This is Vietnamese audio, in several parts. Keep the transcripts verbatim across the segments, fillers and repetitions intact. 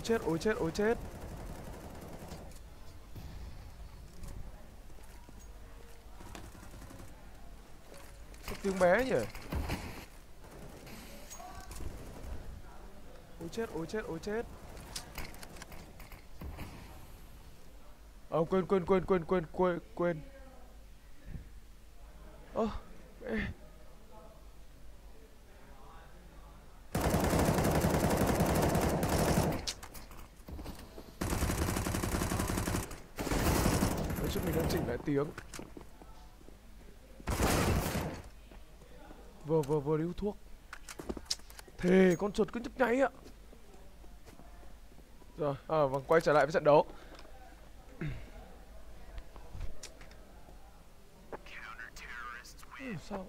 chết, ôi chết, ôi chết. Sao tiếng bé nhỉ? Ôi chết, ôi chết, ôi chết. Ờ quên quên quên quên quên quên quên. Ơ ê. Nói chung mình đang chỉnh lại tiếng. Vừa vừa vừa đi hút thuốc. Thề con chuột cứ nhấp nháy ạ. Rồi, à, vâng, quay trở lại với trận đấu. Ừ, sao?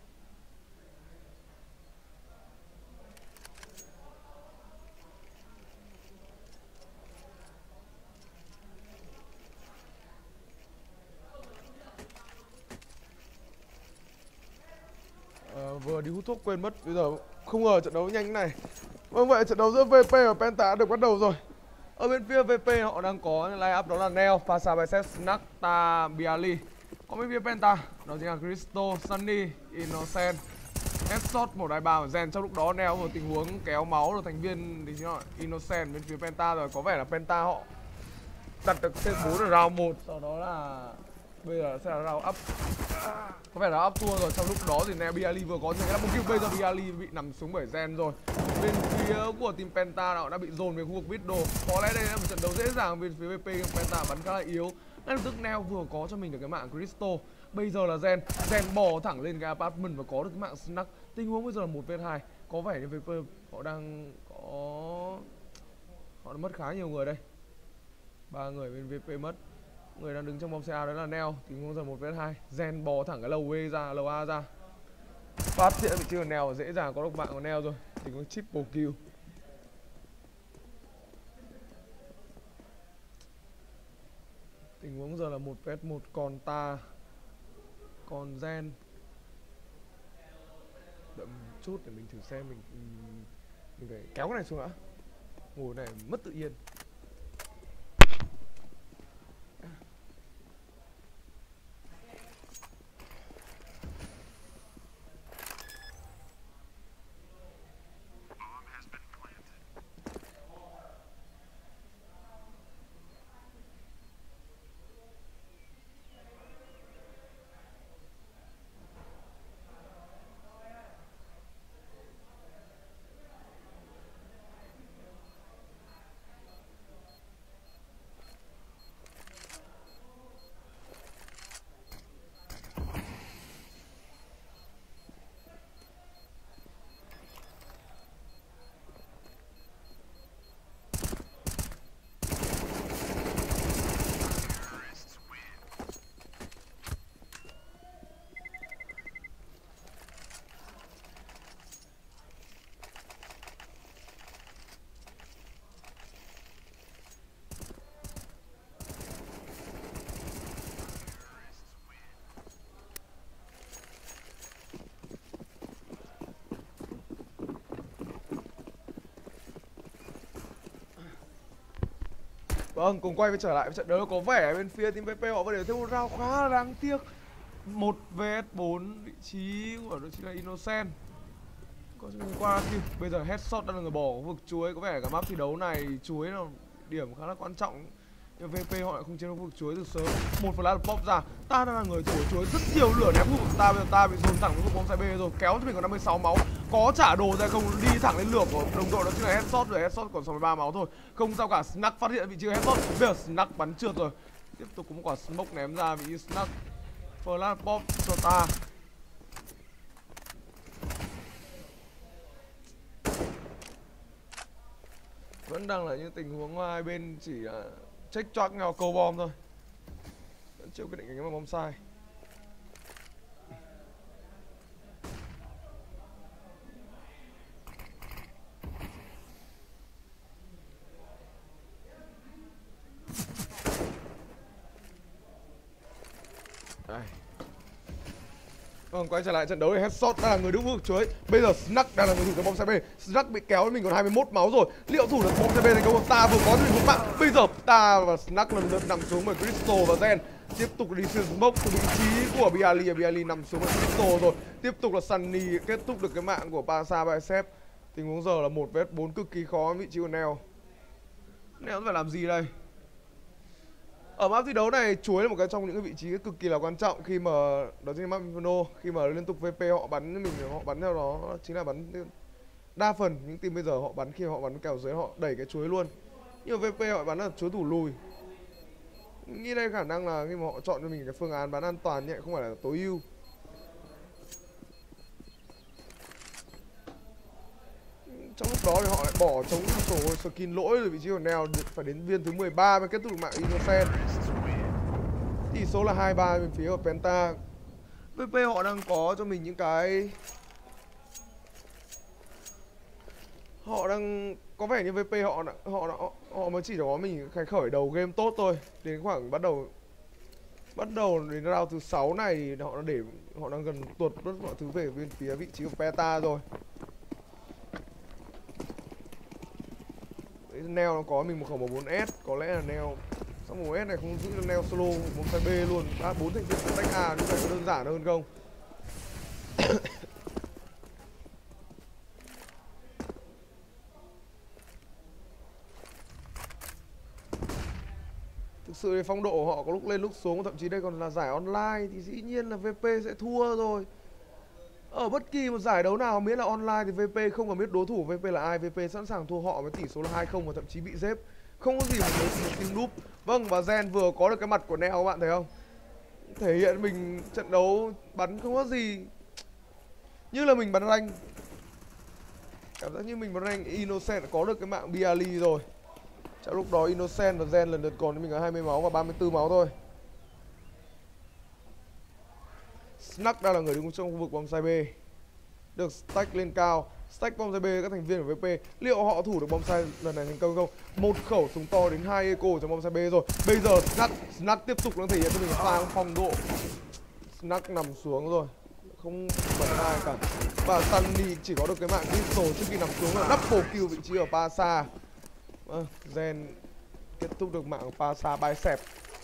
À, vừa đi hút thuốc quên mất. Bây giờ không ngờ trận đấu nhanh thế này. Vâng, vậy trận đấu giữa vê pê và Penta được bắt đầu rồi. Ở bên phía vê pê họ đang có line up đó là Neo, Pasa Bicep, Snack, Ta, Bialy. Còn bên phía Penta đó chính là Cristo, Sunny, Innocent, Headshot, một hai ba và Zen. Trong lúc đó Neo một tình huống kéo máu rồi thành viên thì chính là Innocent bên phía Penta rồi. Có vẻ là Penta họ đặt được C bốn ở round một, sau đó là bây giờ sẽ là round up. Có vẻ là up thua rồi. Trong lúc đó thì Neo Bialy vừa có những cái double kill, bây giờ Bialy bị nằm xuống bởi Zen rồi. Bên phía của team Penta họ đã bị dồn về khu vực Widow. Có lẽ đây là một trận đấu dễ dàng bên phía vê pê. Penta bắn khá là yếu. Ngay lập tức Neo vừa có cho mình được cái mạng Cristo. Bây giờ là Zen, Zen bò thẳng lên cái apartment và có được cái mạng Snack. Tình huống bây giờ là một vs hai. Có vẻ như vê pê họ đang có họ đã mất khá nhiều người đây. Ba người bên vê pê mất. Người đang đứng trong bom xe A đó là Neo. Tình huống giờ một vs hai. Zen bò thẳng cái lầu E ra, lầu A ra. Phát hiện vị trí của Neo dễ dàng có được mạng của Neo rồi. Tình huống triple kill. Tình huống giờ là một vs một, còn Ta, còn Zen. Đợi một chút để mình thử xem mình mình phải kéo cái này xuống đã. Ngồi này mất tự nhiên. Vâng, cùng quay với trở lại với trận đấu. Có vẻ bên phía team vê pê họ vẫn để thêm một round khá là đáng tiếc. Một vs bốn, vị trí của đó chính là Innocent. Có chúng qua kìa. Bây giờ Headshot đang là người bỏ khu vực chuối. Có vẻ cả map thi đấu này chuối là điểm khá là quan trọng. Nhưng vê pê họ lại không chiến khu vực chuối từ sớm. Một flash pop ra. Ta đang là người thổi chuối rất nhiều lửa ném khu vực Ta. Bây giờ Ta bị dồn thẳng vào khu vực bom xe B rồi. Kéo cho mình còn năm mươi sáu máu. Có trả đồ ra không, đi thẳng lên lửa của đồng đội đó chính là Headshot rồi. Headshot còn sáu mươi ba máu thôi. Không sao cả. Snack phát hiện vị trí Headshot. Bây giờ Snack bắn trượt rồi. Tiếp tục có một quả smoke ném ra vị trí Snack. Flash pop cho Ta. Vẫn đang là những tình huống hai bên chỉ là check choác nhau câu bom thôi. Vẫn chưa quyết định cái bom sai. Đây. Vâng, quay trở lại trận đấu thì Headshot đang là người đứng vững chuối. Bây giờ Snack đang là người thủ cho bom xe B. Snack bị kéo mình còn hai mươi mốt máu rồi. Liệu thủ được bom xe B thành công không? Ta vừa có được mạng. Bây giờ ta và Snack lần lượt nằm xuống bởi Crystal và Zen. Tiếp tục đi xuyên smoke từ vị trí của Bialy. Bialy nằm xuống bởi Crystal rồi. Tiếp tục là Sunny kết thúc được cái mạng của Pasa Bicep. Tình huống giờ là một vs bốn cực kỳ khó vị trí của Neo. Neo phải làm gì đây? Ở map thi đấu này chuối là một cái trong những cái vị trí cực kỳ là quan trọng khi mà đó chính là map Inferno, khi mà liên tục vê pê họ bắn mình, họ bắn theo đó chính là bắn đa phần những team bây giờ họ bắn khi họ bắn kèo dưới họ đẩy cái chuối luôn. Nhưng mà vê pê họ bắn là chuối thủ lùi. Nghĩ đây khả năng là khi mà họ chọn cho mình cái phương án bắn an toàn nhẹ không phải là tối ưu. Trong lúc đó thì họ lại bỏ chống sổ skin lỗi rồi vị trí của Neo phải đến viên thứ mười ba mới kết thúc được mạng Innocent. Tỷ số là hai ba bên phía của Penta. vê pê họ đang có cho mình những cái họ đang có vẻ như vê pê họ họ họ, họ mới chỉ có mình khai khởi đầu game tốt thôi. Đến khoảng bắt đầu bắt đầu đến round thứ sáu này họ để họ đang gần tuột tất mọi thứ về bên phía vị trí của Penta rồi. Neo nó có mình một khẩu một bốn S, có lẽ là Neo xong một S này không giữ được Neo solo một side B luôn, ba bốn thành viên tách A như vậy có đơn giản hơn không? Thực sự thì phong độ của họ có lúc lên lúc xuống, thậm chí đây còn là giải online thì dĩ nhiên là vê pê sẽ thua rồi. Ở bất kỳ một giải đấu nào miễn là online thì vê pê không cần biết đối thủ vê pê là ai, vê pê sẵn sàng thua họ với tỷ số là hai không và thậm chí bị dép. Không có gì mà một team núp. Vâng, và Zen vừa có được cái mặt của Neo các bạn thấy không? Thể hiện mình trận đấu bắn không có gì như là mình bắn rank. Cảm giác như mình bắn rank. Innocent có được cái mạng Bialy rồi. Trong lúc đó Innocent và Zen lần lượt còn với mình có hai mươi máu và ba mươi tư máu thôi. Snack đang là người đứng trong khu vực bom sai B. Được stack lên cao. Stack bom sai B các thành viên của vê pê. Liệu họ thủ được bom sai lần này thành công không? Một khẩu súng to đến hai eco trong bom sai B rồi. Bây giờ Snack Snack tiếp tục đang thể hiện cho mình pha phong độ. Snack nằm xuống rồi, không bật ai cả. Và Sunny chỉ có được cái mạng Crystal trước khi nằm xuống là double kill vị trí ở Pasa. À, Zen kết thúc được mạng Pasa Bicep.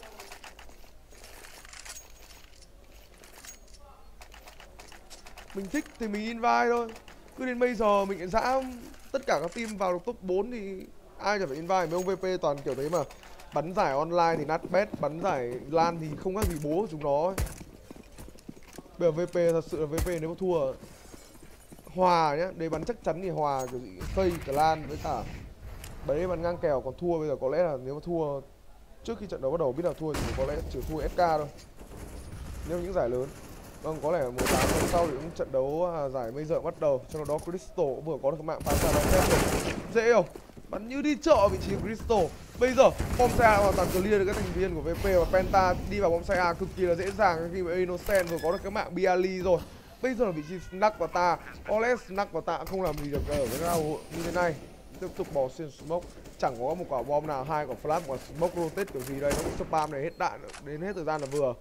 Mình thích thì mình invite thôi. Cứ đến bây giờ mình dã tất cả các team vào được top bốn thì ai chẳng phải invite. Mấy ông vê pê toàn kiểu đấy mà. Bắn giải online thì nát bét, bắn giải LAN thì không khác gì bố của chúng nó ấy. Bây giờ vê pê thật sự là vê pê nếu mà thua hòa nhá, đấy bắn chắc chắn thì hòa kiểu gì phây cả LAN với cả đấy bắn ngang kèo, còn thua bây giờ có lẽ là nếu mà thua trước khi trận đấu bắt đầu biết là thua thì có lẽ chỉ thua ép ca thôi. Nếu những giải lớn. Vâng, có lẽ một tháng sau thì những trận đấu à, giải bây giờ bắt đầu. Trong đó Crystal vừa có được mạng phá ra bóng rồi. Dễ không? Bắn như đi chợ vị trí Crystal. Bây giờ bom xe A hoàn toàn clear được các thành viên của vê pê và Penta đi vào bom xe A cực kỳ là dễ dàng khi mà Innocent vừa có được cái mạng Bialy rồi. Bây giờ là vị trí Snack và ta. Có lẽ Snack và ta không làm gì được ở cái round như thế này. Tiếp tục bỏ xuyên smoke. Chẳng có một quả bom nào, hai quả flash, một quả smoke rotate kiểu gì đây. Nó cũng spam này hết đạn đến hết thời gian là vừa.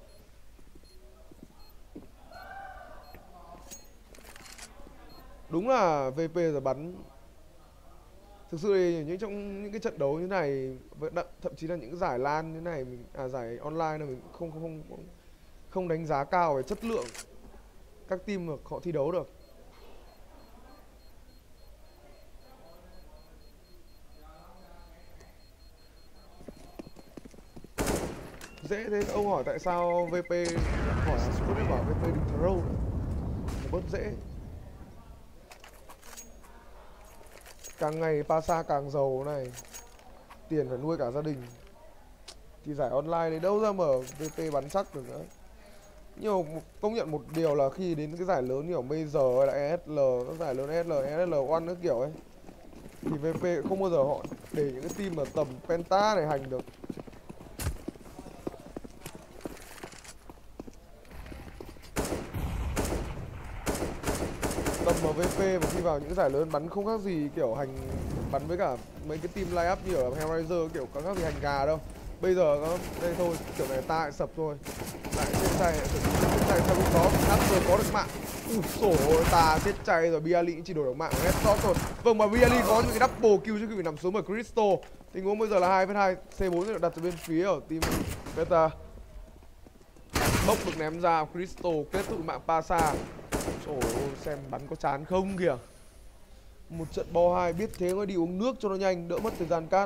Đúng là vê pê giờ bắn thực sự thì những trong những cái trận đấu như này, thậm chí là những cái giải LAN như này mình à giải online là mình không không không không đánh giá cao về chất lượng các team mà họ thi đấu được. Dễ thế ông hỏi tại sao vê pê hỏi Sputnik bảo vê pê đừng throw nữa. Nó bớt dễ. Càng ngày Pasa càng giàu này, tiền phải nuôi cả gia đình thì giải online đấy đâu ra mở vê pê bắn chắc được nữa. Nhưng mà công nhận một điều là khi đến cái giải lớn kiểu Major hay là e ét lờ, các giải lớn e ét lờ, e ét lờ một các kiểu ấy thì vê pê không bao giờ họ để những cái team mà tầm Penta này hành được. Tầm mà vê pê mà khi vào những giải lớn bắn không khác gì kiểu hành bắn với cả mấy cái team line up như ở Hellraiser kiểu có khác gì hành gà đâu. Bây giờ nó đây thôi, kiểu này ta lại sập thôi. lại chết chay, chết chay sau lúc đó Snap rồi có được mạng. Ui xổ ta chết chay rồi, Bialy chỉ đổi được mạng headshot thôi. Vâng mà Bialy có những cái double kill trước khi bị nằm xuống bởi Crystal. Tình huống bây giờ là hai vs hai, C bốn được đặt từ bên phía ở team Beta. Bốc được ném ra, Crystal kết thúc mạng Pasa. Trời ơi, xem bắn có chán không kìa. Một trận bo hai biết thế mới đi uống nước cho nó nhanh, đỡ mất thời gian cát.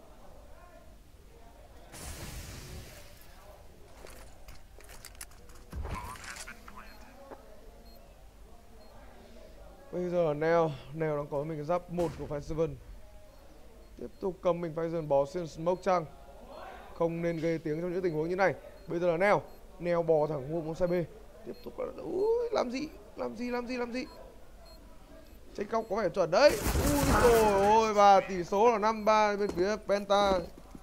Bây giờ là Neo, Neo đang có mình cái giáp một của Five Seven. Tiếp tục cầm mình Five Seven bò xuyên smoke chăng. Không nên gây tiếng trong những tình huống như này. Bây giờ là Neo, Neo bò thẳng mua bóng sai B. Tiếp tục là ui làm gì, làm gì, làm gì, làm gì. Check góc có vẻ chuẩn đấy. Ui trời ơi, và tỷ số là năm ba bên phía Penta.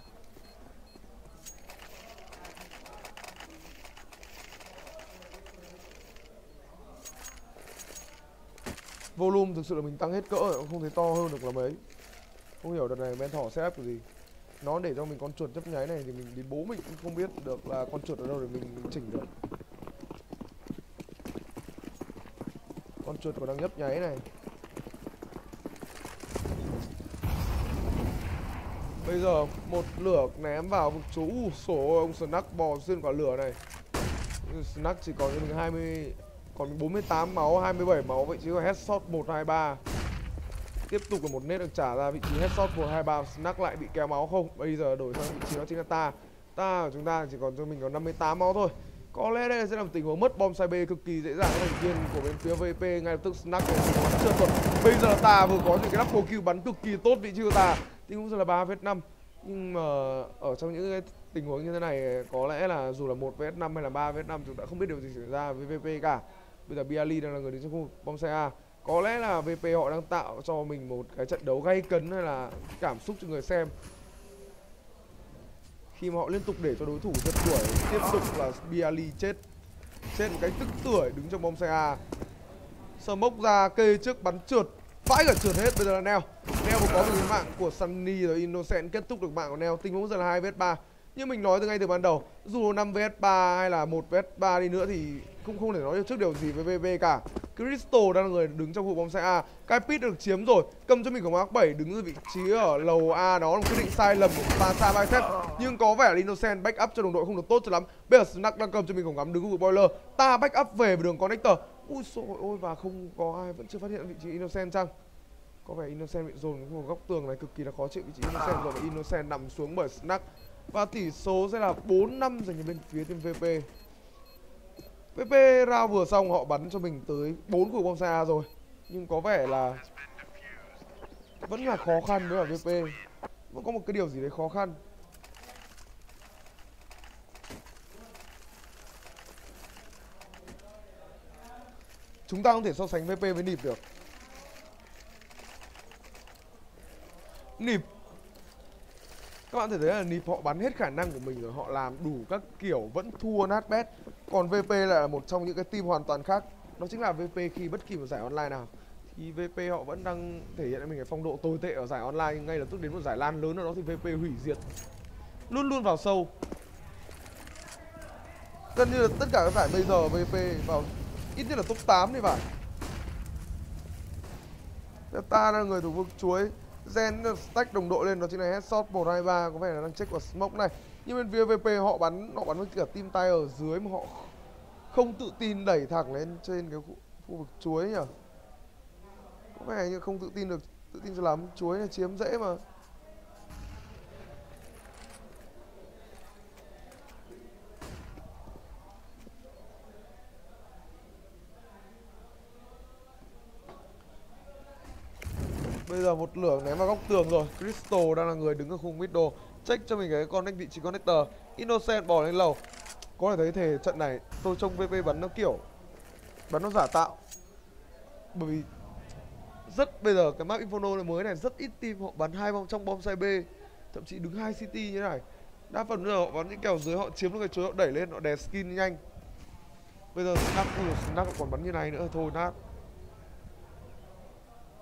Volume thực sự là mình tăng hết cỡ rồi, không thấy to hơn được là mấy. Không hiểu đợt này men thỏ setup kiểu gì. Nó để cho mình con chuột nhấp nháy này thì mình đến bố mình cũng không biết được là con chuột ở đâu để mình chỉnh được. Con chuột còn đang nhấp nháy này. Bây giờ một lửa ném vào vực chú. Ui xổ ông Snack bò xuyên quả lửa này. Snack chỉ còn cho mình hai mươi, còn bốn mươi tám máu, hai mươi bảy máu, vị trí của headshot một hai ba. Tiếp tục là một nét được trả ra vị trí headshot một hai ba. Snack lại bị kéo máu không? Bây giờ đổi sang vị trí đó chính là ta. Ta của chúng ta chỉ còn cho mình có năm mươi tám máu thôi. Có lẽ đây sẽ là một tình huống mất bom sai B cực kỳ dễ dàng. Thành viên của bên phía vê pê ngay lập tức Snack bắn trượt rồi. Bây giờ ta vừa có những cái double kill bắn cực kỳ tốt vị trí của ta. Tình huống là ba vs năm. Nhưng mà ở trong những cái tình huống như thế này có lẽ là dù là một vs năm hay là ba vs năm chúng ta không biết điều gì xảy ra với vê pê cả. Bây giờ Bialy đang là người đứng trong khu vực bom xe A. Có lẽ là vê pê họ đang tạo cho mình một cái trận đấu gay cấn hay là cảm xúc cho người xem. Khi mà họ liên tục để cho đối thủ giật đuổi, tiếp tục là Bialy chết. Chết một cái tức tưởi đứng trong bom xe A. Smoke ra kê trước bắn trượt, vãi cả trượt hết. Bây giờ là Neo. Neo có một cái mạng của Sunny rồi Innocent kết thúc được mạng của Neo. Tình huống giờ là hai vs ba. Như mình nói từ ngay từ ban đầu, dù năm vs ba hay là một vs ba đi nữa thì cũng không thể nói trước điều gì với vê pê cả. Crystal đang là người đứng trong khu bóng xe A. Cái pit được chiếm rồi, cầm cho mình của Mark bảy đứng ở vị trí ở lầu A, đó là một quyết định sai lầm của Pasa Bicep. Nhưng có vẻ là Innocent back up cho đồng đội không được tốt cho lắm. Bây giờ Snack đang cầm cho mình cổng ngắm đứng khu vực boiler. Ta back up về đường connector. Ui xôi ôi, và không có ai vẫn chưa phát hiện vị trí Innocent chăng? Có vẻ Innocent bị dồn vào góc tường này cực kỳ là khó chịu vị trí Innocent rồi, và Innocent nằm xuống bởi Snack. Và tỷ số sẽ là bốn năm dành cho bên phía team vê pê. vê pê round vừa xong họ bắn cho mình tới bốn khu bom xa rồi. Nhưng có vẻ là vẫn là khó khăn với cả vê pê. Vẫn có một cái điều gì đấy khó khăn. Chúng ta không thể so sánh vê pê với Nịp được. Nịp, các bạn thể thấy là Nịp họ bắn hết khả năng của mình rồi, họ làm đủ các kiểu vẫn thua nát bét. Còn vê pê là một trong những cái team hoàn toàn khác. Đó chính là vê pê khi bất kỳ một giải online nào thì vê pê họ vẫn đang thể hiện mình cái phong độ tồi tệ ở giải online, nhưng ngay lập tức đến một giải LAN lớn ở đó thì vê pê hủy diệt, luôn luôn vào sâu. Gần như là tất cả các giải bây giờ vê pê vào ít nhất là top tám đi phải. Ta là người thủ vực chuối. Gen stack đồng đội lên, đó chính là headshot một hai ba, có vẻ là đang check vào smoke này. Nhưng bên phía vê pê họ bắn họ bắn với cả team tay ở dưới mà họ không tự tin đẩy thẳng lên trên cái khu, khu vực chuối nhỉ. Có vẻ như không tự tin được, tự tin cho lắm. Chuối này chiếm dễ mà. Bây giờ một lửa ném vào góc tường rồi. Crystal đang là người đứng ở khu middle, check cho mình cái connect vị trí connector. Innocent bỏ lên lầu. Có thể thấy thể trận này tôi trông vê pê bắn nó kiểu bắn nó giả tạo. Bởi vì rất bây giờ cái map Inferno này mới này rất ít team họ bắn hai bom trong bom side B, thậm chí đứng hai city như thế này. Đa phần bây giờ họ bắn những kèo dưới, họ chiếm được cái chuối, họ đẩy lên, họ đè skin nhanh. Bây giờ Snap, ui, Snap còn bắn như này nữa thôi nát.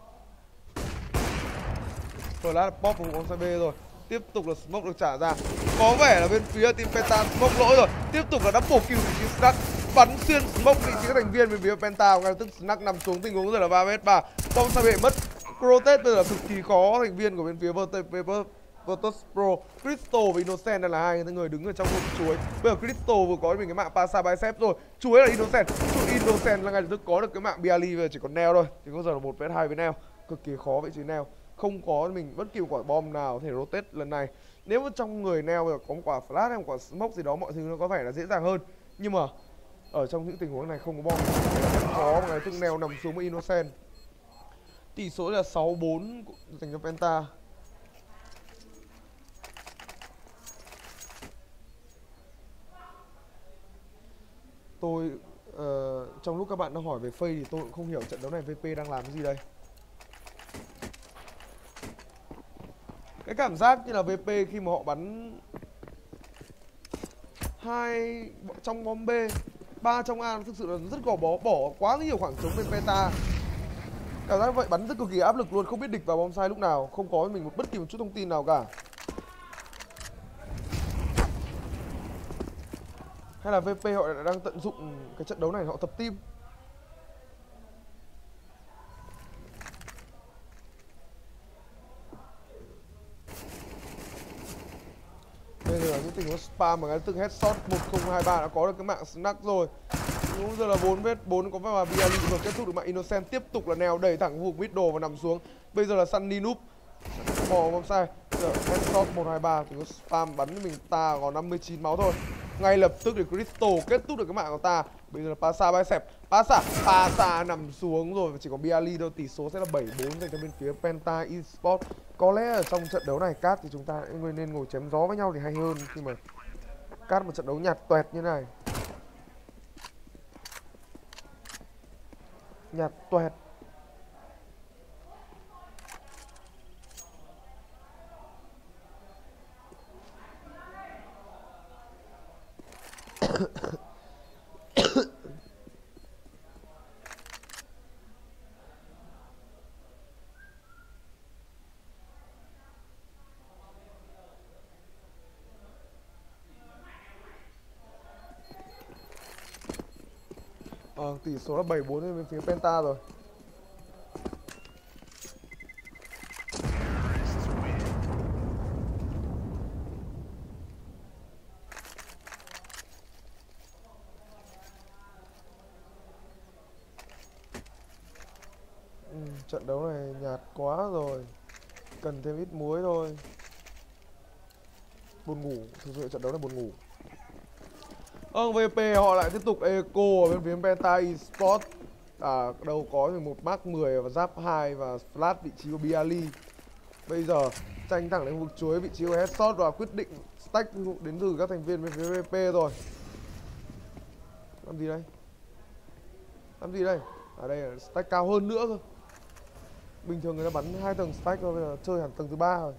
Flash pop vào bóng side B rồi. Tiếp tục là smoke được trả ra. có vẻ là bên phía team Penta smoke lỗi rồi. Tiếp tục là double kill vị trí Snack, bắn xuyên smoke vị trí các thành viên bên phía Penta. Ngay lập tức Snack nằm xuống, tình huống rất là ba vs ba. Bom sai bị mất. Protest bây giờ cực kỳ khó, thành viên của bên phía Virtus Virtus Pro. Crystal và Innocent đây là hai người đứng ở trong hộp chuối. Bây giờ Crystal vừa có mình cái mạng Pasa Bicep rồi, chuối là Innocent. Chút Innocent là ngay lập tức có được cái mạng Bialy, về chỉ còn Neo thôi. Thì có giờ là một vs hai với Neo, cực kỳ khó vị trí Neo. Không có mình bất kỳ một quả bom nào thể rotate lần này. Nếu mà trong người Neo bây giờ có một quả flash hay một quả smoke gì đó, mọi thứ nó có vẻ là dễ dàng hơn. Nhưng mà ở trong những tình huống này không có bom rất khó, mà ngay tức Neo nằm xuống với Innocent. Tỷ số là sáu bốn dành cho Penta. Tôi uh, trong lúc các bạn đang hỏi về Faye thì tôi cũng không hiểu trận đấu này vê pê đang làm cái gì đây. Cái cảm giác như là vê pê khi mà họ bắn hai trong bom B, ba trong A, thực sự là rất gò bó, bỏ quá nhiều khoảng trống bên Penta. Cảm giác vậy, bắn rất cực kỳ áp lực luôn, không biết địch vào bom sai lúc nào, không có mình một bất kỳ một chút thông tin nào cả. Hay là vê pê họ đang tận dụng cái trận đấu này, họ tập team. Bây giờ là những tình huống spam mà ngay từ headshot một không hai ba đã có được cái mạng Snack rồi. Cũng giờ là bốn vs bốn có phải là Bialy vừa kết thúc được mạng Innocent. Tiếp tục là Neo đẩy thẳng khu vực middle và nằm xuống. Bây giờ là Sunny Noob bỏ bom sai. Giờ headshot một hai ba thì có spam bắn mình ta còn năm mươi chín máu thôi. Ngay lập tức để Crystal kết thúc được cái mạng của ta. Bây giờ là Pasa Bicep, Pasa, Pasa nằm xuống rồi, chỉ có Bialy thôi. Tỷ số sẽ là bảy bốn dành cho bên phía Penta Esports. Có lẽ ở trong trận đấu này Cát thì chúng ta nên ngồi chém gió với nhau thì hay hơn, khi mà Cát một trận đấu nhạt toẹt như này, nhạt toẹt. Ờ, tỷ số là bảy bốn bên phía Penta rồi. Ừ, trận đấu này nhạt quá rồi, cần thêm ít muối thôi. Buồn ngủ, thực sự trận đấu này buồn ngủ. Vâng, vê pê họ lại tiếp tục eco ở bên phía Penta Esports. À, đâu có thì một mark mười và giáp hai và flash vị trí của Bialy. Bây giờ tranh thẳng đến vực chuối vị trí của headshot và quyết định stack đến từ các thành viên bên phía vê pê rồi. Làm gì đây? Làm gì đây? À đây là stack cao hơn nữa cơ. Bình thường người ta bắn hai tầng stack thôi, bây giờ chơi hẳn tầng thứ ba rồi.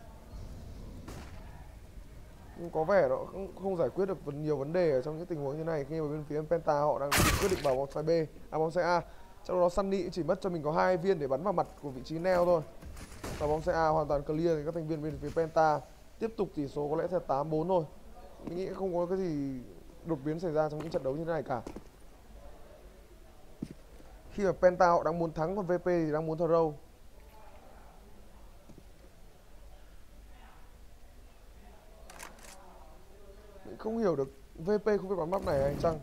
Nhưng có vẻ nó không, không giải quyết được nhiều vấn đề ở trong những tình huống như này, khi mà bên phía Penta họ đang quyết định vào bóng sai B, à bóng sai A. Trong đó Sunny chỉ mất cho mình có hai viên để bắn vào mặt của vị trí Neo thôi. Và bóng sai A hoàn toàn clear thì các thành viên bên phía Penta tiếp tục tỷ số có lẽ là tám bốn thôi. Mình nghĩ không có cái gì đột biến xảy ra trong những trận đấu như thế này cả. Khi mà Penta họ đang muốn thắng, còn vê pê thì đang muốn throw. Mình không hiểu được vê pê không biết bắn map này hay chăng.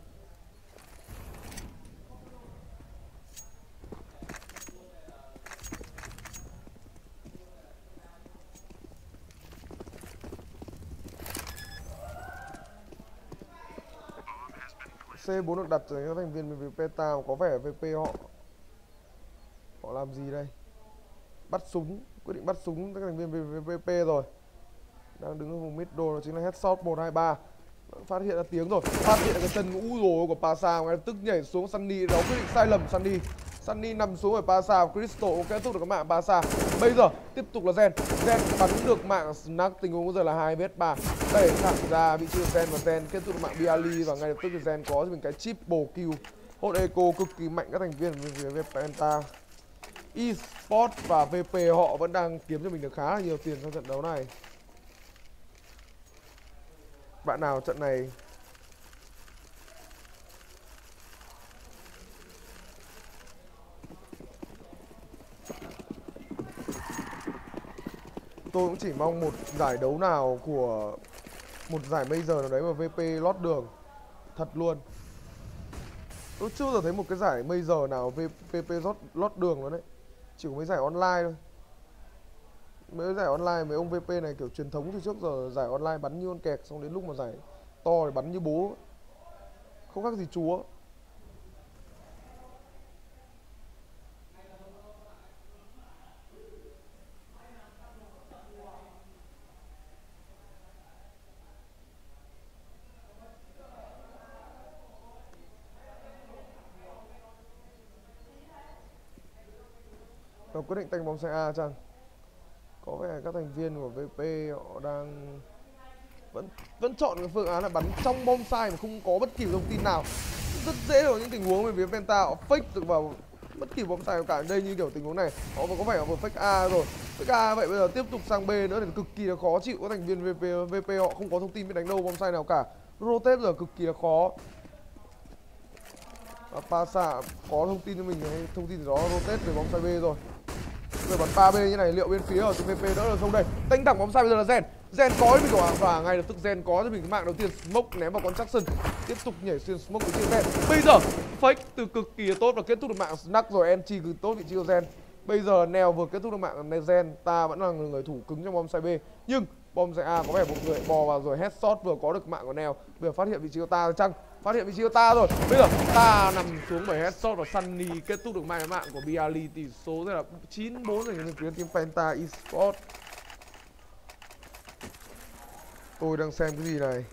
xê bốn được đặt cho các thành viên bên phía Penta, có vẻ vê pê họ họ làm gì đây? Bắt súng, quyết định bắt súng các thành viên bên phía vê pê rồi. Đang đứng ở vùng middle, đó chính là headshot một hai ba. Phát hiện ra tiếng rồi, phát hiện ra cái chân ngũ rồi của Pasa, ngay lập tức nhảy xuống. Sunny đó quyết định sai lầm. Sunny Sunny nằm xuống ở Pasa, Crystal kết thúc được cái mạng Pasa. Bây giờ tiếp tục là Gen, Gen bắn được mạng Snack, tình huống bây giờ là hai vs ba, đẩy thẳng ra vị trí của Gen và Gen kết thúc được mạng Bialy, và ngay lập tức thì Gen có cho mình cái triple kill. Hot eco cực kỳ mạnh các thành viên về phía Penta Esports, và vê pê họ vẫn đang kiếm cho mình được khá là nhiều tiền trong trận đấu này. Bạn nào trận này tôi cũng chỉ mong một giải đấu nào của một giải major nào đấy mà vê pê lót đường. Thật luôn. Tôi chưa bao giờ thấy một cái giải major nào vê pê lót, lót đường luôn đấy. Chỉ có mấy giải online thôi. Mấy giải online mấy ông vê pê này kiểu truyền thống từ trước giờ giải online bắn như con kẹt, xong đến lúc mà giải to thì bắn như bố. Không khác gì chúa. Nó quyết định tanh bóng xe A chăng? Có vẻ các thành viên của vê pê họ đang vẫn vẫn chọn cái phương án là bắn trong bonsai mà không có bất kỳ thông tin nào. Rất dễ ở những tình huống về phía Penta họ fake được vào bất kỳ bonsai nào cả. Đây như kiểu tình huống này họ có vẻ họ vừa fake A rồi, fake A vậy bây giờ tiếp tục sang B nữa thì cực kỳ là khó chịu. Các thành viên vê pê vê pê họ không có thông tin biết đánh đâu bonsai nào cả. Rotate giờ cực kỳ là khó. Và Pasa có thông tin cho mình, thông tin gì đó rotate về bonsai B rồi. Rồi bắn ba B như này liệu bên phía ở vê pê đỡ được không đây? Đánh thẳng bóng sai bây giờ là Gen. Gen có cho mình quả và ngay lập tức Gen có cho mình cái mạng đầu tiên, smoke ném vào con Jackson. Tiếp tục nhảy xuyên smoke với Gen. Bây giờ fake từ cực kỳ tốt và kết thúc được mạng Snack rồi, entry cực tốt vị trí của Gen. Bây giờ Neo vừa kết thúc được mạng Gen, ta vẫn là người thủ cứng trong bom sai B. Nhưng bom sai A có vẻ một người bò vào rồi headshot vừa có được mạng của Neo. Vừa phát hiện vị trí của ta chăng? Phát hiện vị trí của ta rồi. Bây giờ ta nằm xuống bởi headshot và Sunny kết thúc được mạng mạng của Bialy, tỷ số rất là chín bốn dành cho phía team Penta Esports. Tôi đang xem cái gì này?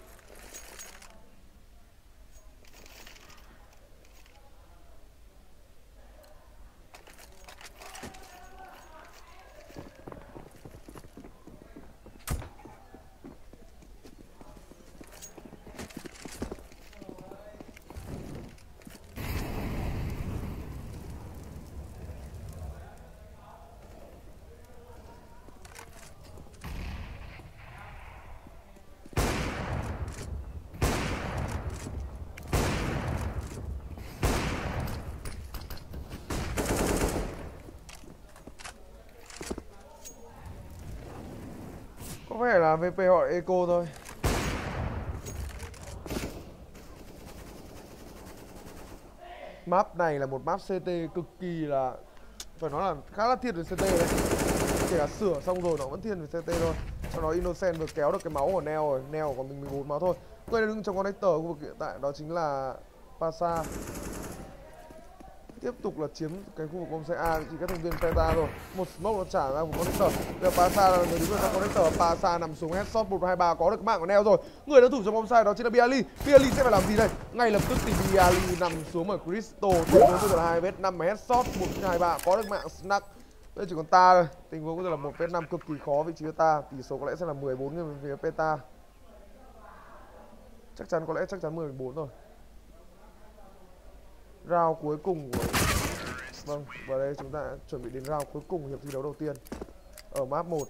Có vẻ là vê pê họ eco thôi. Map này là một map xê tê cực kỳ là phải nói là khá là thiên về xê tê đấy. Kể cả sửa xong rồi nó vẫn thiên về xê tê thôi. Sau đó Innocent vừa kéo được cái máu của Neo rồi. Neo còn mình mười bốn máu thôi. Quay đứng trong connector khu vực hiện tại đó chính là Pasa. Tiếp tục là chiếm cái khu vực bom xe A, chỉ các thành viên Penta rồi. Một smoke nó trả ra một connector. Bây giờ Pasa là người đứng ở trong connector. Pasa nằm xuống headshot một hai ba có được mạng của Neo rồi. Người đã thủ trong bom xe đó chính là Bialy. Bialy sẽ phải làm gì đây? Ngay lập tức thì Bialy nằm xuống ở Crystal. Tình huống bây giờ là hai vết năm headshot một hai ba có được mạng Snack. Bây giờ chỉ còn ta thôi. Tình huống bây giờ là một vết năm cực kỳ khó vị trí của ta. Tỷ số có lẽ sẽ là mười bốn về phía Penta. Chắc chắn có lẽ chắc chắn mười bốn rồi. Round cuối cùng của... Vâng, và đây chúng ta chuẩn bị đến round cuối cùng hiệp thi đấu đầu tiên ở map một.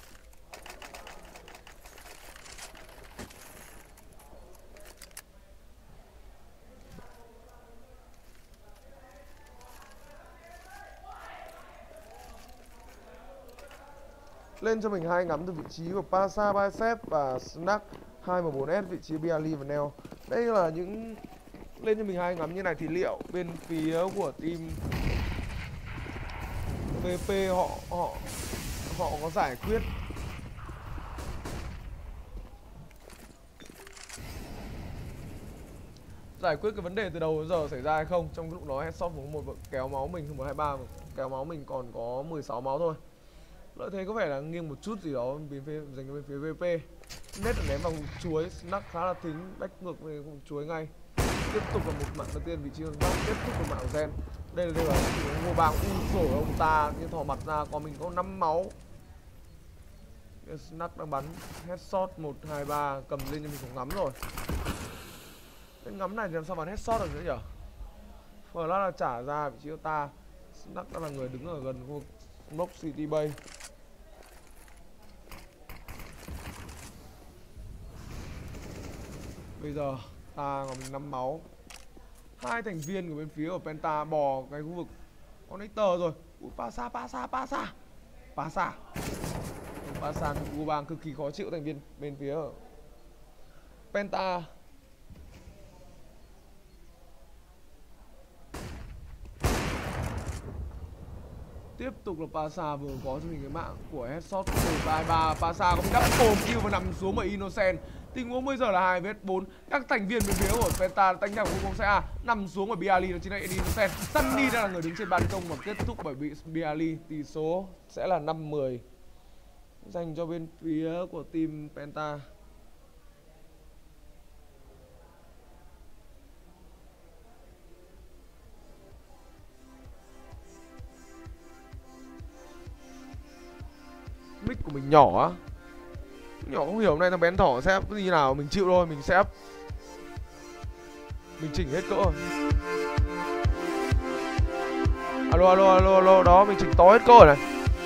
Lên cho mình hai ngắm từ vị trí của Pasa, Bicep và Snack, hai M bốn S vị trí Bialy và Neo. Đây là những lên cho mình hai ngắm như này thì liệu bên phía của team vê pê họ họ họ có giải quyết giải quyết cái vấn đề từ đầu đến giờ xảy ra hay không. Trong lúc đó headshot một một kéo máu mình một hai ba, kéo máu mình còn có mười sáu máu thôi. Lợi thế có vẻ là nghiêng một chút gì đó bên phía dành cho bên phía vê pê. Nét là ném vào chuối, Snack khá là thính, bách ngược về chuối ngay. Tiếp tục là một mạng đầu tiên vị trí hướng bắc, tiếp tục là mạng Gen. Đây là đây là ngô bàng u sổ ông ta như thò mặt ra, còn mình có năm máu. Snack đang bắn headshot một hai ba, cầm lên cho mình cũng ngắm rồi. Cái ngắm này thì làm sao bắn headshot được nữa nhỉ? Flash là trả ra vị trí của ta. Snack đã là người đứng ở gần khu vực Smoke City Bay. Bây giờ ta còn mình năm máu. Hai thành viên của bên phía của Penta bò cái khu vực connector rồi. Ui, Pasa, Pasa, Pasa Pasa Pasa Gubang cực kỳ khó chịu thành viên bên phía ở Penta. Tiếp tục là Pasa vừa có cho mình cái mạng của headshot một hai ba. Pasa có một double kill và nằm xuống bởi Innocent. Tình huống bây giờ là hai vs bốn. Các thành viên bên phía của Penta đánh nhau của xe A nằm xuống bởi Bialy, đó chính là Innocent. Sunny đang là người đứng trên ban công và kết thúc bởi bị Bialy. Tỷ số sẽ là năm mười dành cho bên phía của team Penta. Mic của mình nhỏ á, nhỏ không hiểu hôm nay thằng bén thỏ sẽ cái gì nào, mình chịu thôi, mình sẽ mình chỉnh hết cỡ. Alo alo alo alo, đó mình chỉnh to hết cỡ rồi này.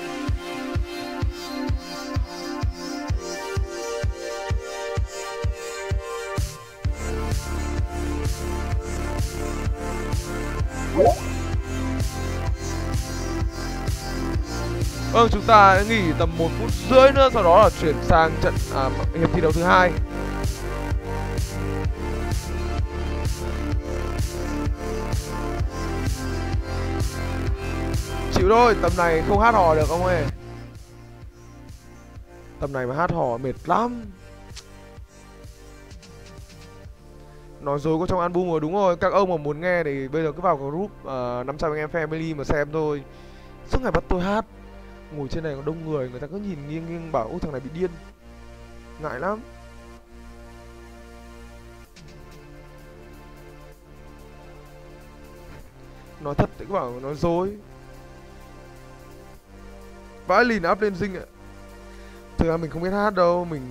Vâng, chúng ta nghỉ tầm một phút rưỡi nữa, sau đó là chuyển sang trận à, hiệp thi đấu thứ hai. Chịu thôi, tầm này không hát hò được ông ơi. Tầm này mà hát hò mệt lắm. Nói dối có trong album rồi, đúng rồi. Các ông mà muốn nghe thì bây giờ cứ vào group uh, năm trăm anh em family mà xem thôi. Suốt ngày bắt tôi hát. Ngồi trên này có đông người, người ta cứ nhìn nghiêng nghiêng bảo ôi thằng này bị điên. Ngại lắm. Nói thật thì cứ bảo nói dối. Vãi lìn up lên dinh ạ. Thực ra mình không biết hát đâu, mình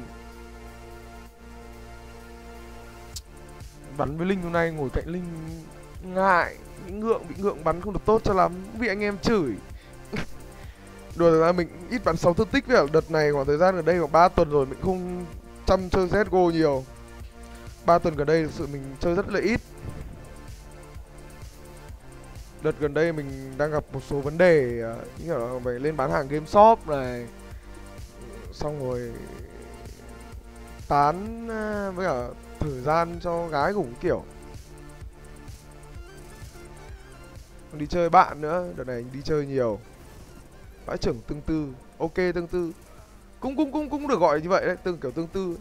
bắn với Linh hôm nay ngồi cạnh Linh ngại, bị ngượng, bị ngượng bắn không được tốt cho lắm, bị anh em chửi. Đùa ra mình ít bắn sáu thương tích, với ở đợt này khoảng thời gian gần đây khoảng ba tuần rồi mình không chăm chơi xê ét giê ô nhiều. ba tuần gần đây thực sự mình chơi rất là ít. Đợt gần đây mình đang gặp một số vấn đề như kiểu là phải lên bán hàng game shop này, xong rồi tán với cả thời gian cho gái cũng kiểu. Còn đi chơi bạn nữa, đợt này đi chơi nhiều. Bãi trưởng tương tư, ok tương tư. Cũng cũng cũng cũng được gọi như vậy đấy, tương kiểu tương tư.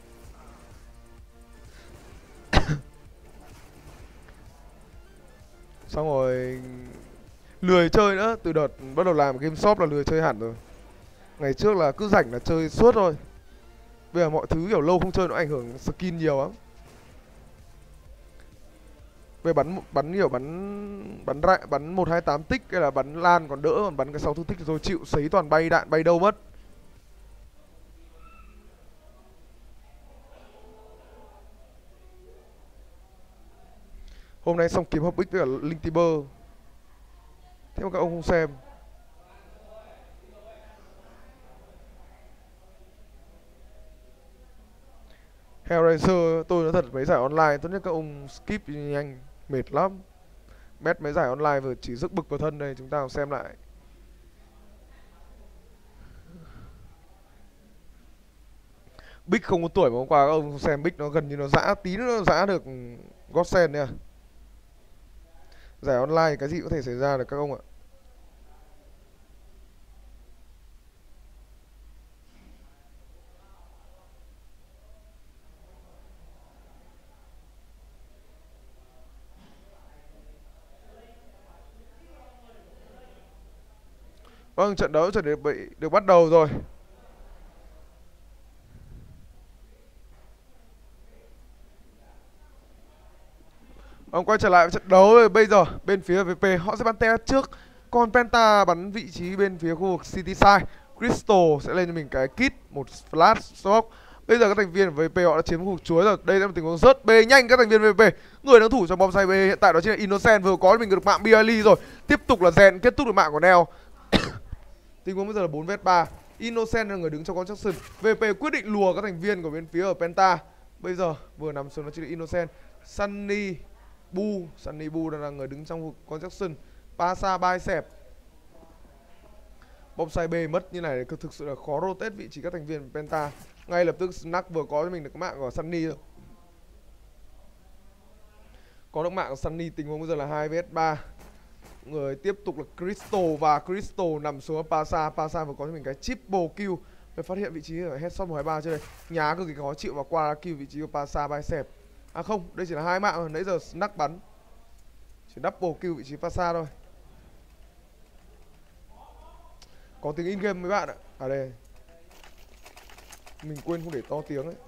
Xong rồi lười chơi nữa, từ đợt bắt đầu làm game shop là lười chơi hẳn rồi. Ngày trước là cứ rảnh là chơi suốt thôi. Bây giờ mọi thứ kiểu lâu không chơi nó ảnh hưởng skin nhiều lắm. Bây giờ bắn bắn kiểu bắn bắn rạ, bắn một hai tám tích hay là bắn lan còn đỡ, còn bắn cái sáu thứ tích rồi chịu sấy toàn bay đạn bay đâu mất. Hôm nay xong kiếm Hop X với cả Linh Tiber. Thế mà các ông không xem. Hellraiser tôi nói thật mấy giải online tốt nhất các ông skip nhanh, mệt lắm. Bet mấy giải online vừa chỉ rước bực vào thân đây, chúng ta cùng xem lại. Big không có tuổi mà hôm qua các ông xem Big nó gần như nó dã, tí nữa nó dã được Godsend nha. Giải online cái gì có thể xảy ra được các ông ạ. Vâng, trận đấu chuẩn bị được bắt đầu rồi. Vâng, quay trở lại với trận đấu rồi. Bây giờ bên phía vê pê họ sẽ bắn te trước, còn Penta bắn vị trí bên phía khu vực City Side. Crystal sẽ lên cho mình cái kit, một flash smoke. Bây giờ các thành viên của vê pê họ đã chiếm khu vực chuối rồi. Đây là một tình huống rất bê nhanh các thành viên vê pê. Người đang thủ trong bom say B hiện tại đó chính là Innocent, vừa có mình được mạng Bialy rồi. Tiếp tục là Zen kết thúc được mạng của Neo. Tình huống bây giờ là bốn vs ba. Innocent là người đứng trong construction. vê pê quyết định lùa các thành viên của bên phía ở Penta. Bây giờ vừa nằm xuống nó chỉ được Innocent, Sunny, Bu, Sunny Bu đang là người đứng trong vực Construction, Pasa bicep. Bonsai B mất như này thực sự là khó rotate vị trí các thành viên Penta. Ngay lập tức Snack vừa có cho mình được cái mạng của Sunny rồi. Có được mạng của Sunny, tình huống bây giờ là hai vs ba. Người tiếp tục là Crystal và Crystal nằm xuống Pasa. Pasa vừa có cho mình cái triple kill. Để phát hiện vị trí ở headshot một hai ba trên đây. Nhá cực kỳ khó chịu và qua kill vị trí của Pasa bicep. À không, đây chỉ là hai mạng rồi, nãy giờ Snack bắn. Chỉ double kill vị trí Pasa thôi. Có tiếng in game mấy bạn ạ. À đây. Mình quên không để to tiếng ấy.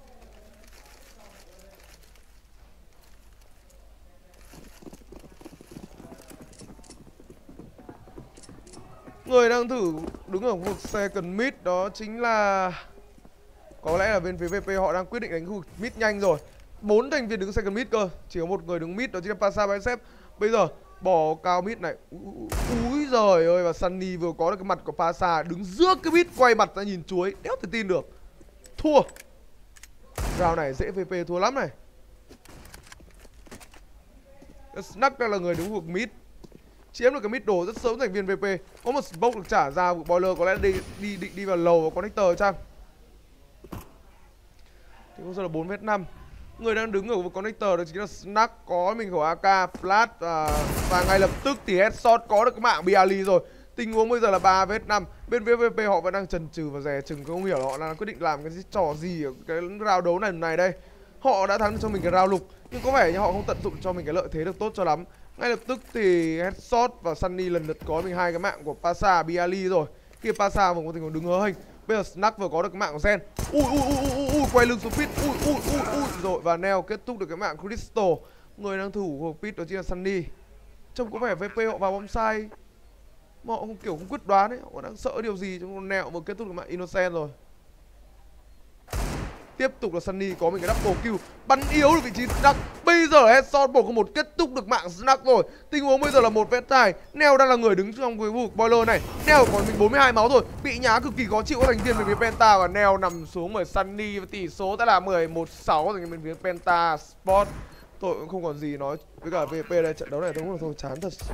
Người đang thử đứng ở khu vực second mid đó chính là, có lẽ là bên phía vê pê họ đang quyết định đánh khu vực mid nhanh rồi. Bốn thành viên đứng second mid cơ, chỉ có một người đứng mid đó chính là Pasa bicep. Bây giờ bỏ cao mid này. Úi giời ơi, và Sunny vừa có được cái mặt của Pasa đứng giữa cái mid quay mặt ra nhìn chuối, đéo thể tin được. Thua. Round này dễ vê pê thua lắm này. Snack đang là người đứng khu vực mid, chiếm được cái mid đồ rất sớm thành viên vê pê. Có một smoke được trả ra, boiler có lẽ đi đi định đi vào lầu và connector chăng. Thì bây giờ là bốn vs năm. Người đang đứng ở vực connector đó chính là Snack, có mình của a ca, Flash và, và ngay lập tức thì headshot có được cái mạng Bialy rồi. Tình huống bây giờ là ba vs năm. Bên phía vê pê họ vẫn đang chần chừ và dè chừng, không hiểu là họ đang quyết định làm cái trò gì ở cái round đấu này này đây. Họ đã thắng cho mình cái round lục, nhưng có vẻ như họ không tận dụng cho mình cái lợi thế được tốt cho lắm. Ngay lập tức thì headshot và Sunny lần lượt có mình hai cái mạng của Pasa, Bialy rồi. Khi Pasa vừa có tình huống đứng hớ hình. Bây giờ Snack vừa có được cái mạng của Zen. Ui ui ui ui ui, quay lưng xuống pit. Ui ui ui ui rồi, và Neo kết thúc được cái mạng Crystal. Người đang thủ của pit đó chính là Sunny. Trông có vẻ vê pê họ vào bonsai mà họ không kiểu không quyết đoán ấy, họ đang sợ điều gì. Trong Neo vừa kết thúc được mạng Innocent rồi. Tiếp tục là Sunny có mình cái double kill, bắn yếu được vị trí Snack. Bây giờ headshot một không một kết thúc được mạng Snack rồi. Tình huống bây giờ là một vs hai. Neo đang là người đứng trong cái vực boiler này. Neo có mình bốn mươi hai máu rồi, bị nhá cực kỳ khó chịu các thành viên bên phía Penta, và Neo nằm xuống bởi Sunny và tỷ số đã là mười một sáu dành bên phía Penta Sport. Tôi cũng không còn gì nói với cả vê pê đây, trận đấu này đúng là thôi chán thật.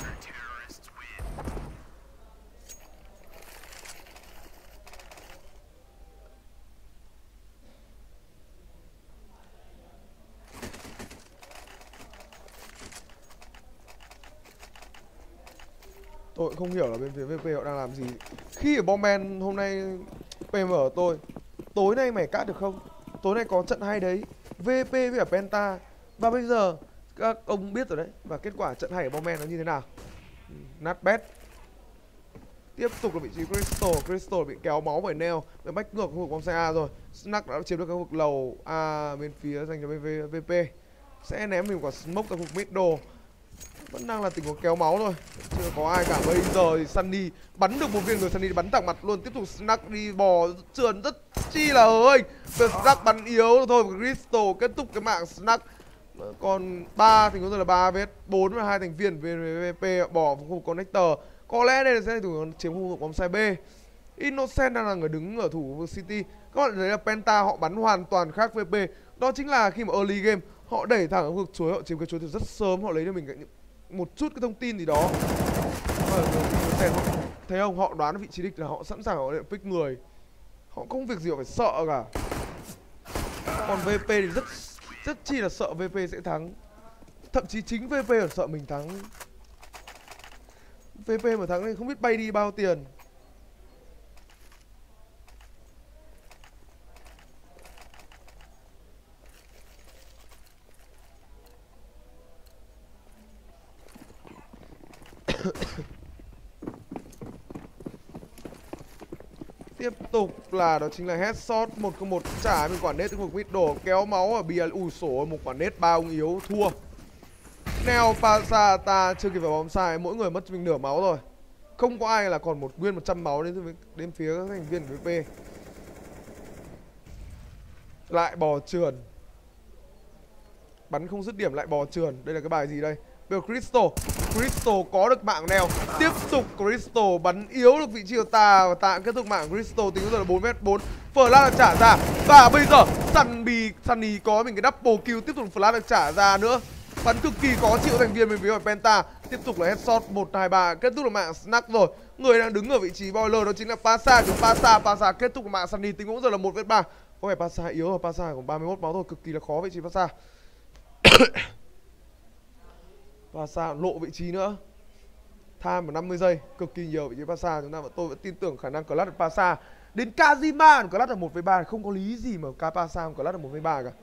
Tôi cũng không hiểu là bên phía vê pê họ đang làm gì. Khi ở Bomben hôm nay pê em ở tôi, tối nay mày cắt được không? Tối nay có trận hay đấy, vê pê với cả Penta. Và bây giờ các ông biết rồi đấy, và kết quả trận hay ở Bomben nó như thế nào. Nát bét. Tiếp tục là vị trí Crystal. Crystal bị kéo máu bởi Neo, bị bách ngược khu vực bonsai A rồi. Snack đã chiếm được cái khu vực lầu A bên phía dành cho bên vê pê. Sẽ ném mình quả smoke ra khu vực middle. Vẫn đang là tình huống kéo máu thôi, chưa có ai cả. Bây giờ thì Sunny bắn được một viên người, Sunny bắn thẳng mặt luôn. Tiếp tục Snack đi bò trườn rất chi là hớ hình. Bây giờ Snack bắn yếu thôi, và Crystal kết thúc cái mạng Snack. Còn ba tình huống rồi là ba vs bốn và hai thành viên về vê pê bỏ vào khu vực connector. Có lẽ đây là sẽ là tình huống chiếm khu vực bóng sai B. Innocent đang là người đứng ở thủ vực City. Các bạn thấy là Penta họ bắn hoàn toàn khác vê pê. Đó chính là khi mà early game họ đẩy thẳng ở khu vực chuối, họ chiếm cái chuối từ rất sớm, họ lấy cho mình cái một chút cái thông tin gì đó. Thấy không, họ đoán vị trí địch là họ sẵn sàng họ để pick người, họ không việc gì họ phải sợ cả. Còn vê pê thì rất rất chi là sợ vê pê sẽ thắng, thậm chí chính vê pê còn sợ mình thắng. vê pê mà thắng thì không biết bay đi bao tiền. Tiếp tục là đó chính là headshot một không một trả mình quả nết khu vực middle, kéo máu ở bia. Ui sổ, một quả nết ba ông yếu, thua. Neo Pasa ta chưa kịp vào bóng sai, mỗi người mất cho mình nửa máu rồi. Không có ai là còn một nguyên một trăm máu đến đến phía các thành viên của vê pê. Lại bò trườn, bắn không dứt điểm lại bò trườn. Đây là cái bài gì đây? Bây giờ Crystal, Crystal có được mạng Neo. Tiếp tục Crystal bắn yếu được vị trí của ta, và ta kết thúc mạng Crystal. Tính rồi là bốn vs bốn. Flash là trả ra, và bây giờ Sunny Sunny có mình cái double kill, tiếp tục flash được trả ra nữa. Bắn cực kỳ khó chịu thành viên bên phía Penta. Tiếp tục là headshot một hai ba, kết thúc là mạng Snack rồi. Người đang đứng ở vị trí boiler đó chính là Pasa của Pasa. Pasa kết thúc là mạng Sunny, tính cũng giờ là một vs ba. Có vẻ Pasa yếu rồi, Pasa còn ba mươi mốt máu thôi, cực kỳ là khó vị trí Pasa. Pasa lộ vị trí nữa. Time vào năm mươi giây, cực kỳ nhiều vị trí Pasa. Chúng ta vẫn tôi vẫn tin tưởng khả năng clutch được Pasa. Đến Kazima clutch là một vs ba, không có lý gì mà Pasa clutch là một vs ba cả.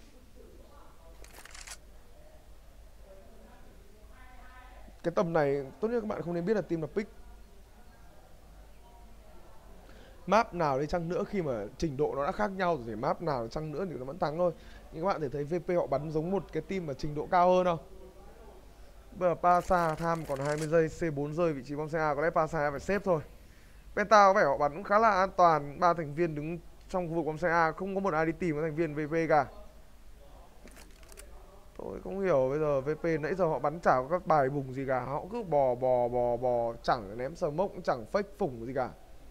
Cái tầm này tốt nhất các bạn không nên biết là team là pick. Map nào đi chăng nữa khi mà trình độ nó đã khác nhau rồi thì map nào chăng nữa thì nó vẫn thắng thôi. Nhưng các bạn thể thấy vê pê họ bắn giống một cái team mà trình độ cao hơn không? Bây giờ Pasa tham còn hai mươi giây, xê bốn rơi vị trí bom xe A, có lẽ Pasa phải xếp thôi. Penta có vẻ họ bắn cũng khá là an toàn, ba thành viên đứng trong khu vực bom xe A, không có một ai đi tìm các thành viên vê pê cả. Tôi không hiểu bây giờ vê pê nãy giờ họ bắn chả có các bài bùng gì cả, họ cứ bò bò bò bò, chẳng ném smoke, chẳng fake phủng gì cả.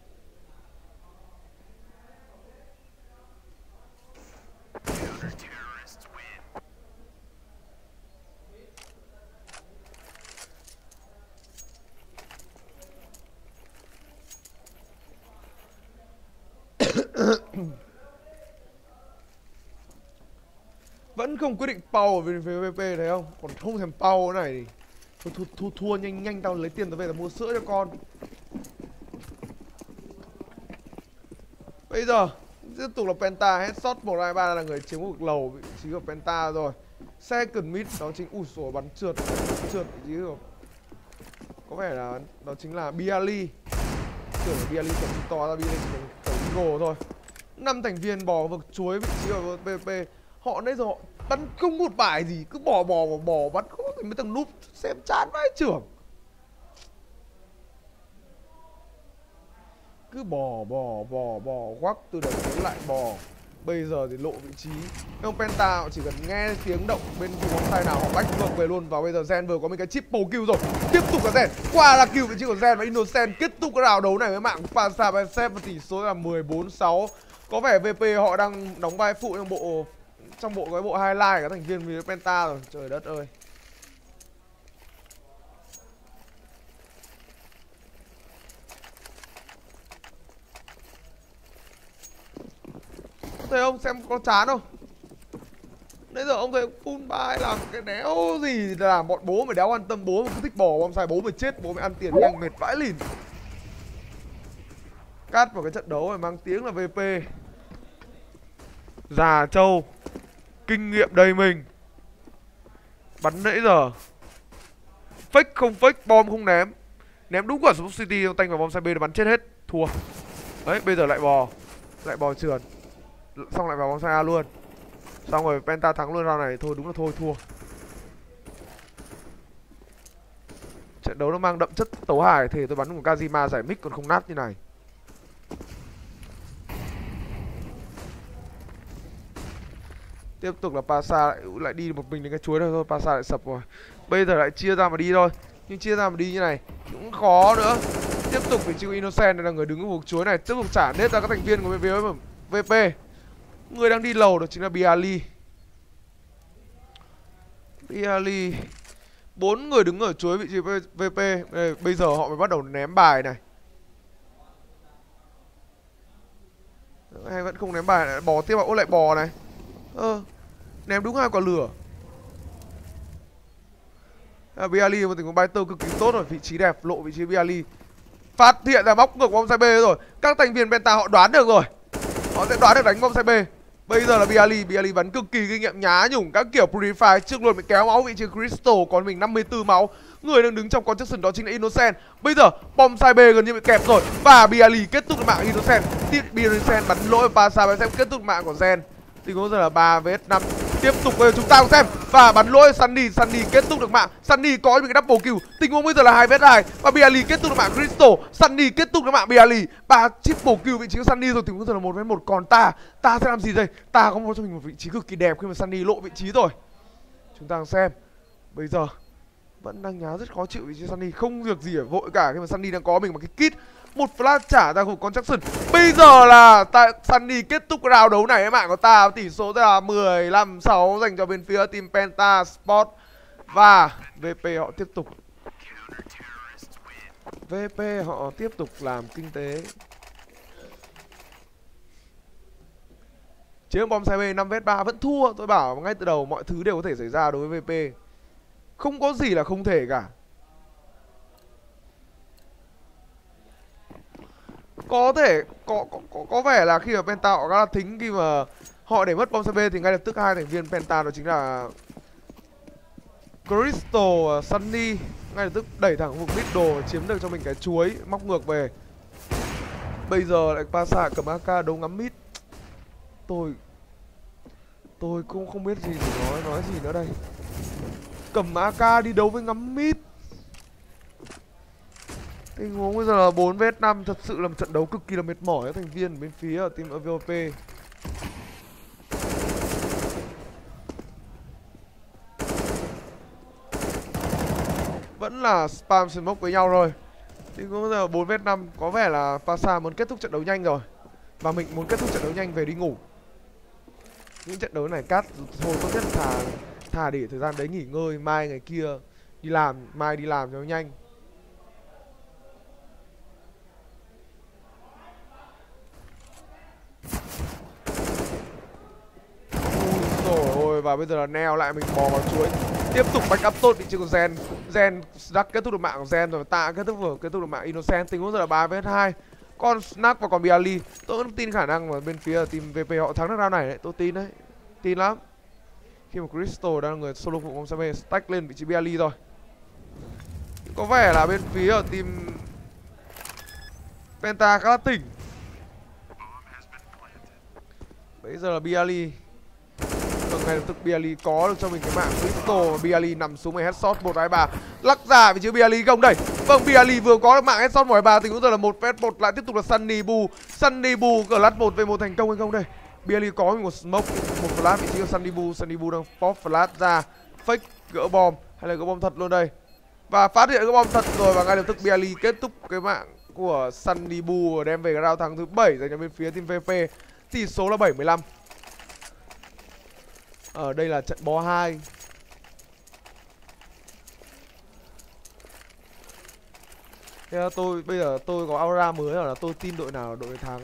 Vẫn không quyết định power về phía vê pê thấy không? Còn không thèm power này thì thôi, thua, thua, thua nhanh nhanh tao lấy tiền tao về tao mua sữa cho con. Bây giờ tiếp tục là Penta, headshot một hai ba là người chiếm vực lầu vị trí của Penta rồi. Second mid đó chính ủi sổ bắn trượt, trượt vị trí của có vẻ là đó chính là Bialy. Tưởng là Bialy cầm to ra, Bialy cầm Eagle thôi. Năm thành viên bò vực chuối vị trí của vê pê. Họ nãy giờ họ bắn không một bài gì, cứ bò bò bò bò bắn không thì mấy thằng núp xem chán vãi trưởng. Cứ bò bò bò bò quắc từ đầu đến lại bò. Bây giờ thì lộ vị trí. Ông Penta họ chỉ cần nghe tiếng động bên vùng bóng tay nào họ bách ngược về luôn. Và bây giờ Gen vừa có một cái triple kill rồi. Tiếp tục là Gen, qua là kill vị trí của Gen và Innocent kết thúc cái rào đấu này với mạng Pasa và Sep và tỷ số là mười bốn sáu. Có vẻ vê pê họ đang đóng vai phụ trong bộ trong bộ cái bộ highlight các thành viên với Penta rồi. Trời đất ơi. Thấy ông xem có chán không? Nãy giờ ông thấy full buy làm cái đéo gì thì làm, bọn bố mày đéo quan tâm, bố mày cứ thích bỏ bom xài, bố mày chết, bố mày ăn tiền nhanh mệt vãi lìn. Cắt vào cái trận đấu này mang tiếng là vê pê. Già trâu, kinh nghiệm đầy mình. Bắn nãy giờ fake không fake, bom không ném. Ném đúng quả Smoke City, ông tanh vào bom xài B để bắn chết hết. Thua. Đấy, bây giờ lại bò. Lại bò trườn. Xong lại vào bóng xe A luôn. Xong rồi Penta thắng luôn round này. Thôi đúng là thôi thua. Trận đấu nó mang đậm chất tấu hài. Thì tôi bắn một Kazima giải mic còn không nát như này. Tiếp tục là Pasa lại, lại đi một mình đến cái chuối này thôi. Pasa lại sập rồi. Bây giờ lại chia ra mà đi thôi. Nhưng chia ra mà đi như này cũng khó nữa. Tiếp tục vị trí Innocent này là người đứng ở vùng chuối này. Tiếp tục trả nết ra các thành viên của vê pê. Người đang đi lầu đó chính là Bialy. Bialy. Bốn người đứng ở chuối vị trí vê pê. Đây, bây giờ họ mới bắt đầu ném bài này. Hay vẫn không ném bài này, bò tiếp vào. Ô lại bò này. Ơ, ném đúng hai quả lửa. À, Bialy một tình huống bay tơ cực kỳ tốt rồi, vị trí đẹp, lộ vị trí Bialy. Phát hiện ra móc ngược bom xe B rồi. Các thành viên Penta họ đoán được rồi. Họ sẽ đoán được đánh bom xe B. Bây giờ là Bialy, Bialy bắn cực kỳ kinh nghiệm, nhá nhủng các kiểu Purify trước luôn, bị kéo máu vị trí Crystal, còn mình năm mươi tư máu. Người đang đứng trong construction đó chính là Innocent. Bây giờ bom sai B gần như bị kẹp rồi và Bialy kết thúc mạng Innocent. Tiếp Innocent bắn lỗi Pasa và xem kết thúc mạng của Gen. Tình huống giờ là ba vs năm. Tiếp tục với chúng ta cùng xem và bắn lỗi Sunny, Sunny kết thúc được mạng. Sunny có những cái double kill. Tình huống bây giờ là hai vs hai và Bialy kết thúc được mạng Crystal. Sunny kết thúc được mạng Bialy. Ba triple kill vị trí của Sunny rồi. Tình huống giờ là một vs một, còn ta, ta sẽ làm gì đây? Ta có một cho mình một vị trí cực kỳ đẹp khi mà Sunny lộ vị trí rồi. Chúng ta cùng xem. Bây giờ vẫn đang nhá rất khó chịu vị trí Sunny, không việc gì ở vội cả khi mà Sunny đang có mình một cái kit Một flash trả ra của Construction. Bây giờ là tại Sunny kết thúc cái round đấu này các bạn, có ta tỷ số là mười lăm sáu dành cho bên phía team Penta Sport. Và vê pê họ tiếp tục vê pê họ tiếp tục làm kinh tế. Chiến bom xe B năm vs ba vẫn thua. Tôi bảo ngay từ đầu mọi thứ đều có thể xảy ra đối với vê pê. Không có gì là không thể cả. Có thể có có, có, có vẻ là khi mà Penta họ khá là thính, khi mà họ để mất bom xe B thì ngay lập tức hai thành viên Penta đó chính là Crystal, Sunny ngay lập tức đẩy thẳng vùng middle và chiếm được cho mình cái chuối, móc ngược về. Bây giờ lại Pasa cầm a ca đấu ngắm mid. Tôi Tôi cũng không biết gì để nói nói gì nữa đây. Cầm a ca đi đấu với ngắm mid. Tình huống bây giờ là bốn vs năm, thật sự là một trận đấu cực kỳ là mệt mỏi các thành viên bên phía ở team vê o pê. Vẫn là spam smoke với nhau rồi. Tình huống bây giờ bốn vs năm, có vẻ là Pasa muốn kết thúc trận đấu nhanh rồi. Và mình muốn kết thúc trận đấu nhanh về đi ngủ. Những trận đấu này cắt thôi, tốt nhất thà thà để thời gian đấy nghỉ ngơi, mai ngày kia đi làm, mai đi làm cho nhanh. Ôi dồi ôi, và bây giờ là neo lại mình bò vào chuối. Tiếp tục backup tốt vị trí của Gen. Gen đã kết thúc được mạng của Gen rồi, ta kết thúc vừa kết thúc được mạng Innocent. Tình huống giờ là ba vs hai. Còn Snack và còn Bialy, tôi vẫn tin khả năng mà bên phía team vê pê họ thắng được round này đấy, tôi tin đấy. Tin lắm. Khi mà Crystal đang là người solo phụ bom xe stack lên vị trí Bialy rồi. Có vẻ là bên phía ở team Penta khá là tỉnh. Bây giờ là Bialy. Và ngay lập tức Bialy có được cho mình cái mạng Crystal, và Bialy nằm xuống với headshot một hai ba. Lắc ra vị trí Bialy gồng đẩy. Vâng, Bialy vừa có được mạng headshot một hai ba, tình huống giờ là một vs một, lại tiếp tục là Sunny Boo. Sunny Boo cờ lát một về một thành công hay không đây? Bialy có một smoke, một flash vị trí của Sunny Boo. Sunny Boo đang pop flash ra, fake gỡ bom hay là gỡ bom thật luôn đây. Và phát hiện gỡ bom thật rồi, và ngay lập tức Bialy kết thúc cái mạng của Sunny Boo và đem về cái round thắng thứ bảy dành cho bên phía team vê pê. Tỷ số là bảy mươi lăm. Ở đây là trận bó hai. Thế là tôi bây giờ tôi có aura mới rồi, là tôi tin đội nào là đội thắng.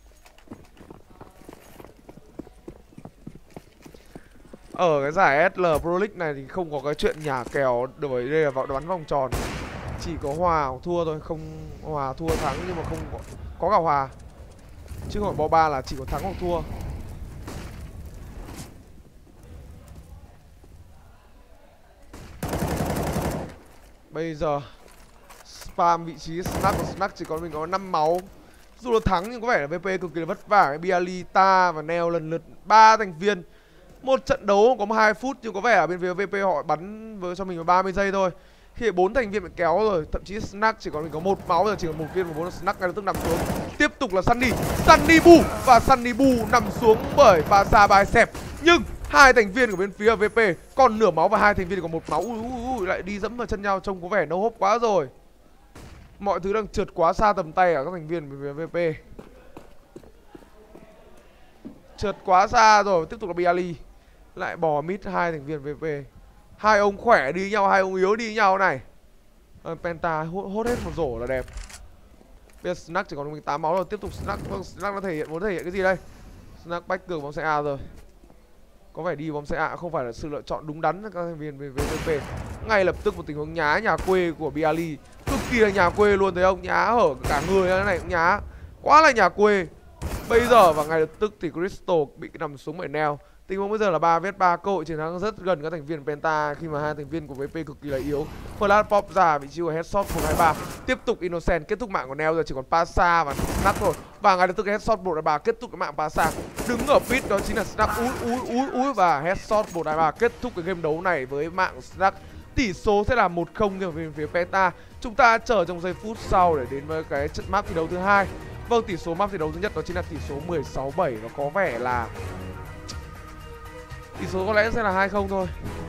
Ở cái giải ét lờ Pro League này thì không có cái chuyện nhả kèo, bởi đây là vào bắn vòng tròn. Chỉ có hòa hoặc thua thôi, không hòa thua thắng, nhưng mà không có, có cả hòa. Chứ không phải bó ba là chỉ có thắng hoặc thua. Bây giờ spam vị trí Snack của Snack chỉ có mình có năm máu. Dù là thắng nhưng có vẻ là vê pê cực kỳ là vất vả. Bialy, Ta và Neo lần lượt ba thành viên. Một trận đấu có hai phút nhưng có vẻ là bên phía vê pê họ bắn với cho mình ba mươi giây thôi. Khi bốn thành viên bị kéo rồi, thậm chí Snack chỉ còn mình có một máu, giờ chỉ còn một viên và bốn là Snack ngay lập tức nằm xuống. Tiếp tục là Sunny, Sunny Boo, và Sunny Boo nằm xuống bởi Pasa Bicep. Nhưng hai thành viên của bên phía vê pê còn nửa máu và hai thành viên còn một máu. Ui, ui, ui, lại đi dẫm vào chân nhau, trông có vẻ no hope quá rồi. Mọi thứ đang trượt quá xa tầm tay ở các thành viên của bên phía vê pê. Trượt quá xa rồi, tiếp tục là Bialy. Lại bỏ mid hai thành viên vê pê. Hai ông khỏe đi nhau, hai ông yếu đi nhau này. à, Penta hốt, hốt hết một rổ là đẹp. Bây giờ Snack chỉ còn mình tám máu rồi. Tiếp tục Snack, vâng, Snack nó thể hiện, muốn thể hiện cái gì đây? Snack bách cường bóng xe A rồi. Có vẻ đi bóng xe A không phải là sự lựa chọn đúng đắn các thành viên về vê pê. Ngay lập tức một tình huống nhá nhà quê của Bialy. Cực kỳ là nhà quê luôn, thấy không? Nhá hở cả người cái này cũng nhá. Quá là nhà quê. Bây giờ và ngay lập tức thì Crystal bị nằm xuống bởi Neo. Tình huống bây giờ là ba vs ba, cơ hội chiến thắng rất gần các thành viên Penta khi mà hai thành viên của vê pê cực kỳ là yếu. Flash pop ra vị trí của headshot một hai ba. Tiếp tục Innocent kết thúc mạng của Neo, giờ chỉ còn Pasa và Snack rồi. Và ngay lập tức headshot một hai ba kết thúc cái mạng Pasa. Đứng ở pit đó chính là Snack, úi úi úi úi, và headshot một hai ba kết thúc cái game đấu này với mạng Snack. Tỷ số sẽ là một không cho bên phía Penta. Chúng ta chờ trong giây phút sau để đến với cái trận map thi đấu thứ hai. Vâng, tỷ số map thi đấu thứ nhất đó chính là tỷ số mười sáu bảy, và có vẻ là tỷ số có lẽ sẽ là hai không thôi.